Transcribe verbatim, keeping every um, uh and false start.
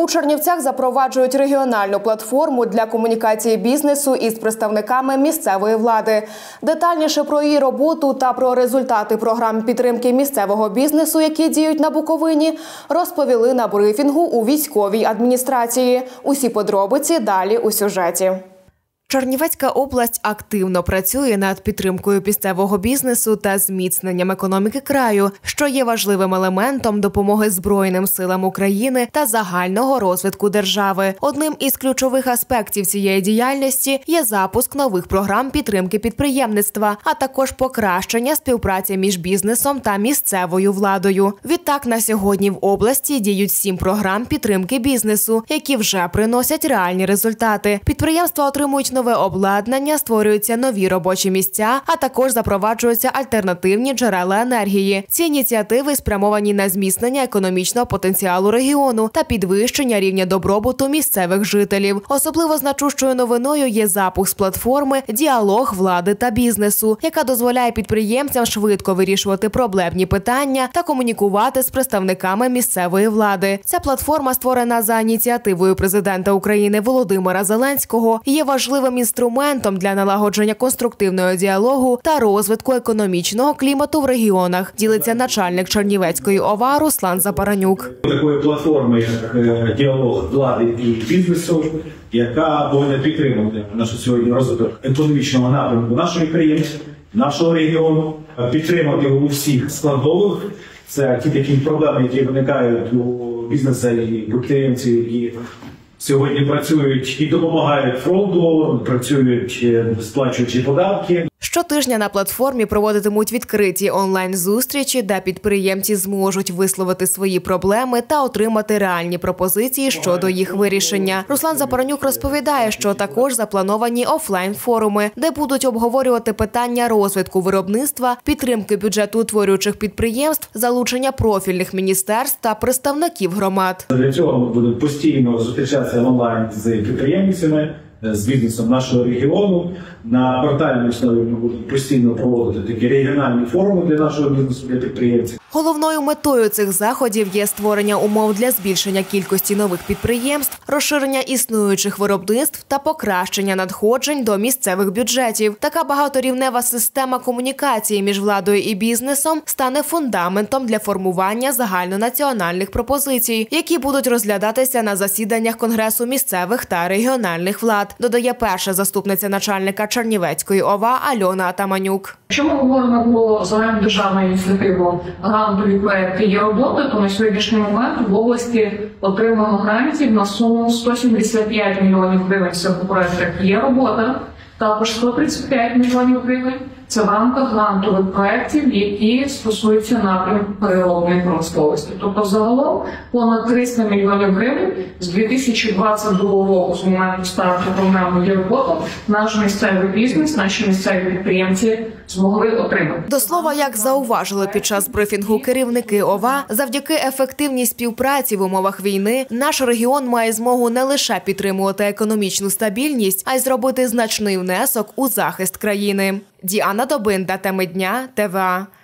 У Чернівцях запроваджують регіональну платформу для комунікації бізнесу із представниками місцевої влади. Детальніше про її роботу та про результати програм підтримки місцевого бізнесу, які діють на Буковині, розповіли на брифінгу у військовій адміністрації. Усі подробиці далі у сюжеті. Чернівецька область активно працює над підтримкою місцевого бізнесу та зміцненням економіки краю, що є важливим елементом допомоги Збройним силам України та загального розвитку держави. Одним із ключових аспектів цієї діяльності є запуск нових програм підтримки підприємництва, а також покращення співпраці між бізнесом та місцевою владою. Відтак, на сьогодні в області діють сім програм підтримки бізнесу, які вже приносять реальні результати. Підприємства отримують нове обладнання, створюються нові робочі місця, а також запроваджуються альтернативні джерела енергії. Ці ініціативи спрямовані на зміцнення економічного потенціалу регіону та підвищення рівня добробуту місцевих жителів. Особливо значущою новиною є запуск платформи «Діалог влади та бізнесу», яка дозволяє підприємцям швидко вирішувати проблемні питання та комунікувати з представниками місцевої влади. Ця платформа, створена за ініціативою президента України Володимира Зеленського, є важливим інструментом для налагодження конструктивного діалогу та розвитку економічного клімату в регіонах, ділиться начальник Чернівецької ОВА Руслан Запаранюк. Такої платформи, як діалог влади і бізнесу, яка повинна підтримувати нашу сьогодні розвиток економічного напрямку нашої країни, нашого регіону, підтримати у всіх складових. Це ті такі проблеми, які виникають у бізнесу і підприємців, які сьогодні працюють і допомагають фронту, працюють, сплачуючи податки. Щотижня на платформі проводитимуть відкриті онлайн-зустрічі, де підприємці зможуть висловити свої проблеми та отримати реальні пропозиції щодо їх вирішення. Руслан Запаранюк розповідає, що також заплановані офлайн-форуми, де будуть обговорювати питання розвитку виробництва, підтримки бюджетоутворюючих підприємств, залучення профільних міністерств та представників громад. Для цього ми будемо постійно зустрічатися онлайн з підприємцями, з бізнесом нашого регіону. На квартальній основі ми будемо постійно проводити такі регіональні форуми для нашого бізнесу, для підприємців. Головною метою цих заходів є створення умов для збільшення кількості нових підприємств, розширення існуючих виробництв та покращення надходжень до місцевих бюджетів. Така багаторівнева система комунікації між владою і бізнесом стане фундаментом для формування загальнонаціональних пропозицій, які будуть розглядатися на засіданнях Конгресу місцевих та регіональних влад, додає перша заступниця начальника Чернівецької ОВА Альона Атаманюк. Якщо ми говоримо про загальнодержавну ініціативу грантові проекти «Є робота», то на сьогоднішній момент в області отримано грантів на суму сто сімдесят п'ять мільйонів гривень в проектах «Є робота», також сто тридцять п'ять мільйонів гривень. Це в рамках грантових проєктів, які стосуються напрямку переробної промисловості. Тобто загалом понад триста мільйонів гривень з дві тисячі двадцять другого року, з моменту старту програми «Є робота», наш місцевий бізнес, наші місцеві підприємці змогли отримати. До слова, як зауважили під час брифінгу керівники ОВА, завдяки ефективній співпраці в умовах війни наш регіон має змогу не лише підтримувати економічну стабільність, а й зробити значний внесок у захист країни. Діана Добинда, теми дня, ТВА.